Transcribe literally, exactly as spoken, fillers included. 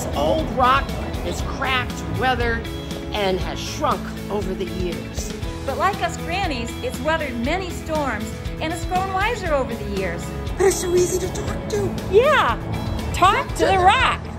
This old rock is cracked, weathered, and has shrunk over the years. But like us grannies, it's weathered many storms and it's grown wiser over the years. But it's so easy to talk to. Yeah, talk to the rock.